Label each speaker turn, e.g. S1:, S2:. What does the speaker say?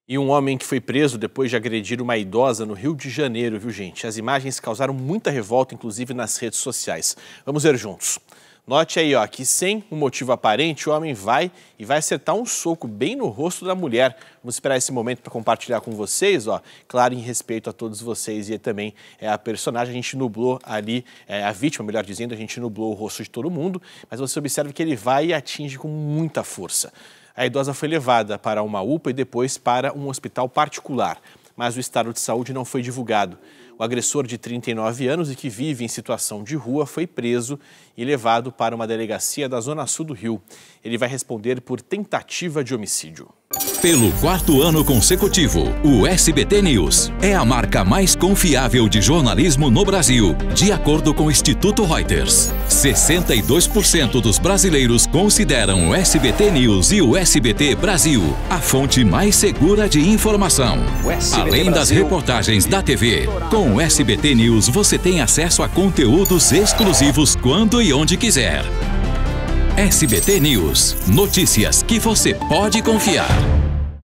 S1: E um homem que foi preso depois de agredir uma idosa no Rio de Janeiro, viu, gente? As imagens causaram muita revolta, inclusive nas redes sociais. Vamos ver juntos. Note aí, ó, que sem um motivo aparente, o homem vai acertar um soco bem no rosto da mulher. Vamos esperar esse momento para compartilhar com vocês, ó. Claro, em respeito a todos vocês e também a personagem. A gente nublou ali, a vítima, melhor dizendo, a gente nublou o rosto de todo mundo. Mas você observa que ele vai e atinge com muita força. A idosa foi levada para uma UPA e depois para um hospital particular. Mas o estado de saúde não foi divulgado. O agressor de 39 anos e que vive em situação de rua foi preso e levado para uma delegacia da Zona Sul do Rio. Ele vai responder por tentativa de homicídio.
S2: Pelo 4º ano consecutivo, o SBT News é a marca mais confiável de jornalismo no Brasil, de acordo com o Instituto Reuters. 62% dos brasileiros consideram o SBT News e o SBT Brasil a fonte mais segura de informação. Além das reportagens da TV, com o SBT News você tem acesso a conteúdos exclusivos quando e onde quiser. SBT News. Notícias que você pode confiar.